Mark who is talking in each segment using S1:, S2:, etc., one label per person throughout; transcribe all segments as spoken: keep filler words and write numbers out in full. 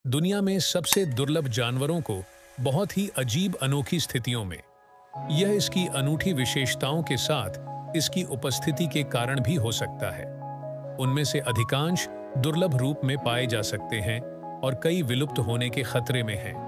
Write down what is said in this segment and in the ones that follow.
S1: दुनिया में सबसे दुर्लभ जानवरों को बहुत ही अजीब अनोखी स्थितियों में, यह इसकी अनूठी विशेषताओं के साथ इसकी उपस्थिति के कारण भी हो सकता है। उनमें से अधिकांश दुर्लभ रूप में पाए जा सकते हैं और कई विलुप्त होने के खतरे में हैं।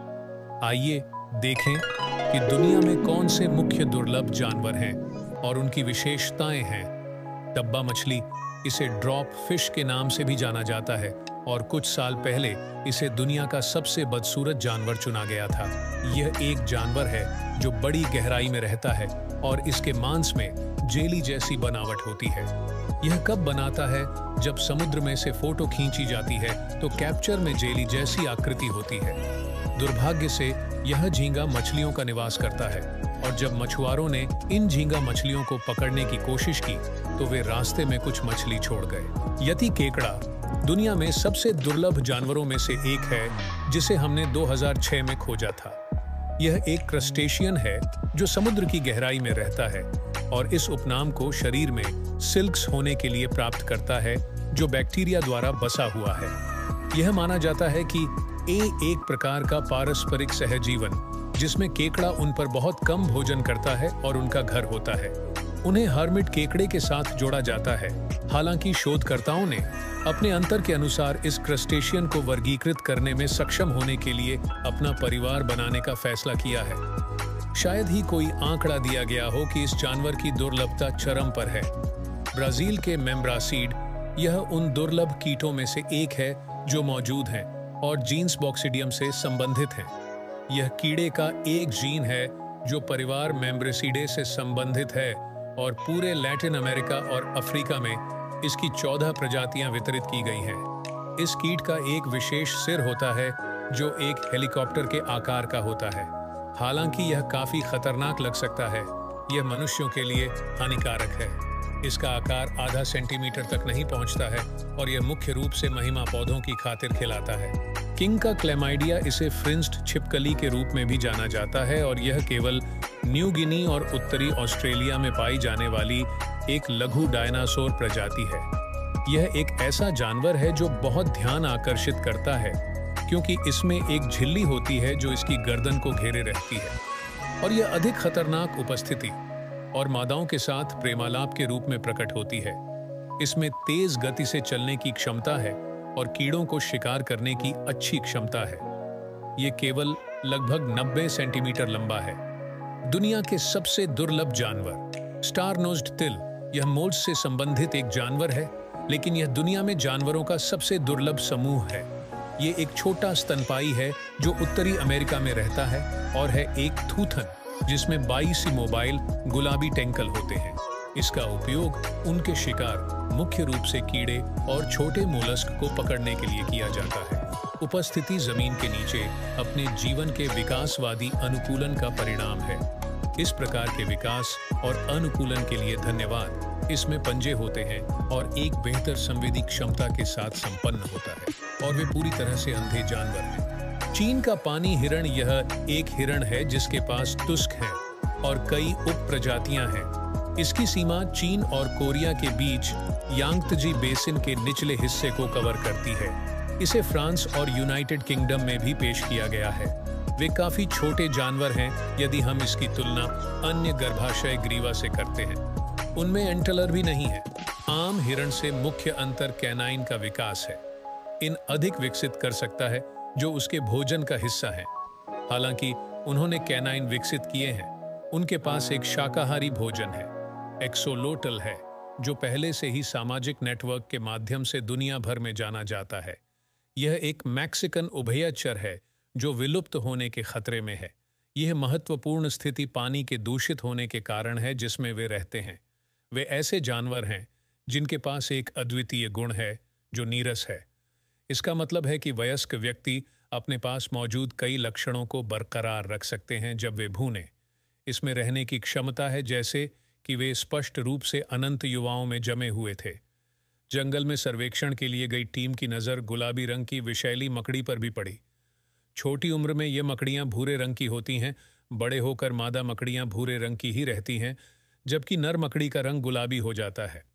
S1: आइए देखें कि दुनिया में कौन से मुख्य दुर्लभ जानवर हैं और उनकी विशेषताएं हैं। डब्बा मछली, इसे ड्रॉप फिश के नाम से भी जाना जाता है और कुछ साल पहले इसे दुनिया का सबसे बदसूरत जानवर चुना गया था। यह एक जानवर है जो बड़ी गहराई में रहता है और इसके मांस में जेली जैसी बनावट होती है। यह कब बनाता है? जब समुद्र में से फोटो खींची जाती है तो कैप्चर में जेली जैसी आकृति होती है। दुर्भाग्य से यह झींगा मछलियों का निवास करता है और जब मछुआरों ने इन झींगा मछलियों को पकड़ने की कोशिश की तो वे रास्ते में कुछ मछली छोड़ गए। यति केकड़ा दुनिया में सबसे दुर्लभ जानवरों में से एक है जिसे हमने दो हज़ार छह में खोजा था। यह एक क्रस्टेशियन है जो समुद्र की गहराई में रहता है और इस उपनाम को शरीर में सिल्क्स होने के लिए प्राप्त करता है जो बैक्टीरिया द्वारा बसा हुआ है। यह माना जाता है कि ए एक प्रकार का पारस्परिक सहजीवन जिसमें केकड़ा उन पर बहुत कम भोजन करता है और उनका घर होता है। उन्हें हर्मिट केकड़े के साथ जोड़ा जाता है। हालांकि शोधकर्ताओं ने अपने अंतर के अनुसार इस क्रस्टेशियन को वर्गीकृत करने में सक्षम होने के लिए अपना परिवार बनाने का फैसला किया है। शायद ही कोई आंकड़ा दिया गया हो कि इस जानवर की दुर्लभता चरम पर है। ब्राजील के मेम्ब्रासीड, यह उन दुर्लभ कीटों में से एक है जो मौजूद हैं और जीन्स बॉक्सीडियम से संबंधित हैं। यह कीड़े का एक जीन है जो परिवार मेम्ब्रेसिडे से संबंधित है और पूरे लैटिन अमेरिका और अफ्रीका में इसकी चौदह प्रजातियां वितरित की गई हैं। इस कीट का एक विशेष सिर होता है जो एक हेलीकॉप्टर के आकार का होता है। हालांकि यह काफी खतरनाक लग सकता है, यह मनुष्यों के लिए हानिकारक है। इसका आकार आधा सेंटीमीटर तक नहीं पहुंचता है और यह मुख्य रूप से महिमा पौधों की खातिर खिलाता है। किंग का क्लेमाइडिया, इसे फ्रिंज्ड छिपकली के रूप में भी जाना जाता है और यह केवल न्यू गिनी और उत्तरी ऑस्ट्रेलिया में पाई जाने वाली एक लघु डायनासोर प्रजाति है। यह एक ऐसा जानवर है जो बहुत ध्यान आकर्षित करता है क्योंकि इसमें एक झिल्ली होती है जो इसकी गर्दन को घेरे रहती है और यह अधिक खतरनाक उपस्थिति और मादाओं के साथ प्रेमालाप के रूप में प्रकट होती है। इसमें तेज गति से चलने की क्षमता है और कीड़ों को शिकार करने की अच्छी क्षमता है। ये केवल लगभग नब्बे सेंटीमीटर लंबा है। दुनिया के सबसे दुर्लभ जानवर स्टार नोज्ड तिल, यह मोल्स से संबंधित एक जानवर है, लेकिन यह दुनिया में जानवरों का सबसे दुर्लभ समूह है। ये एक छोटा स्तनपायी है जो उत्तरी अमेरिका में रहता है और है एक थूथन जिसमें बाईस मोबाइल गुलाबी टेंकल होते हैं। इसका उपयोग उनके शिकार, मुख्य रूप से कीड़े और छोटे मोलस्क को पकड़ने के लिए किया जाता है। उपस्थिति जमीन के नीचे अपने जीवन के विकासवादी अनुकूलन का परिणाम है। इस प्रकार के विकास और अनुकूलन के लिए धन्यवाद। इसमें पंजे होते हैं और एक बेहतर संवेदी क्षमता के साथ संपन्न होता है और वे पूरी तरह से अंधे जानवर हैं। चीन का पानी हिरण, यह एक हिरण है जिसके पास तुस्क है और कई उप प्रजातियां हैं। इसकी सीमा चीन और कोरिया के बीच यांगत्जी बेसिन के निचले हिस्से को कवर करती है। इसे फ्रांस और यूनाइटेड किंगडम में भी पेश किया गया है। वे काफी छोटे जानवर हैं यदि हम इसकी तुलना अन्य गर्भाशय ग्रीवा से करते हैं। उनमें एंटलर भी नहीं है। आम हिरण से मुख्य अंतर कैनाइन का विकास है। इन अधिक विकसित कर सकता है जो उसके भोजन का हिस्सा है। हालांकि उन्होंने कैनाइन विकसित किए हैं, उनके पास एक शाकाहारी भोजन है। एक्सोलोटल है जो पहले से ही सामाजिक नेटवर्क के माध्यम से दुनिया भर में जाना जाता है। यह एक मैक्सिकन उभयचर है जो विलुप्त होने के खतरे में है। यह महत्वपूर्ण स्थिति पानी के दूषित होने के कारण है जिसमें वे रहते हैं। वे ऐसे जानवर हैं जिनके पास एक अद्वितीय गुण है जो नीरस है। इसका मतलब है कि वयस्क व्यक्ति अपने पास मौजूद कई लक्षणों को बरकरार रख सकते हैं जब वे भूने। इसमें रहने की क्षमता है जैसे कि वे स्पष्ट रूप से अनंत युवाओं में जमे हुए थे। जंगल में सर्वेक्षण के लिए गई टीम की नज़र गुलाबी रंग की विषैली मकड़ी पर भी पड़ी। छोटी उम्र में ये मकड़ियां भूरे रंग की होती हैं, बड़े होकर मादा मकड़ियां भूरे रंग की ही रहती हैं, जबकि नर मकड़ी का रंग गुलाबी हो जाता है।